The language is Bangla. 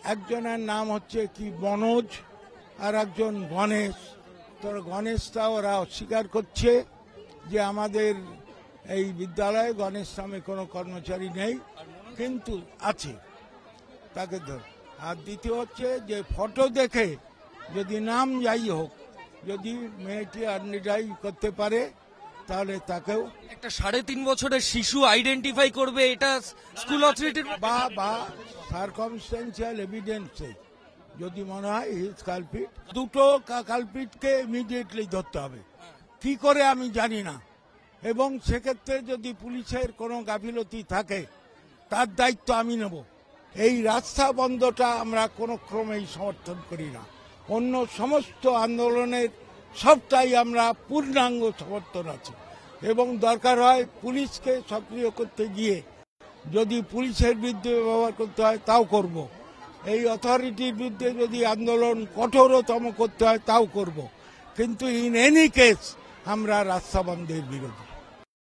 একজনের নাম হচ্ছে কি মনোজ আর একজন গণেশ। তো গণেশটা ওরা অস্বীকার করছে যে আমাদের এই বিদ্যালয়ে গণেশ নামে কোনো কর্মচারী নেই, কিন্তু আছে, তাকে ধর। আর দ্বিতীয় হচ্ছে যে ফটো দেখে যদি নাম যাই হোক, যদি মেয়েটি আইডেন্টিফাই করতে পারে তাহলে তাকেও একটা 3.5 বছরের শিশু আইডেন্টিফাই করবে, এটা স্কুল অথরিটির বা সার্কামস্টেন্সিয়াল এভিডেন্সে যদি মনে হয় হিজ কালপিট, দুটো কালপিটকে ইমিডিয়েটলি ধরতে হবে। কি করে আমি জানি না, এবং সেক্ষেত্রে যদি পুলিশের কোনো গাফিলতি থাকে তার দায়িত্ব আমি নেব। এই রাস্তা বন্ধটা আমরা কোনো ক্রমেই সমর্থন করি না। অন্য সমস্ত আন্দোলনের সবটাই আমরা পূর্ণাঙ্গ সমর্থন আছে, এবং দরকার হয় পুলিশকে সক্রিয় করতে গিয়ে যদি পুলিশের বিরুদ্ধে ব্যবহার করতে হয় তাও করব। এই অথরিটির বিরুদ্ধে যদি আন্দোলন কঠোরতম করতে হয় তাও করব, কিন্তু ইন এনি কেস আমরা রাস্তা বন্ধের বিরোধী।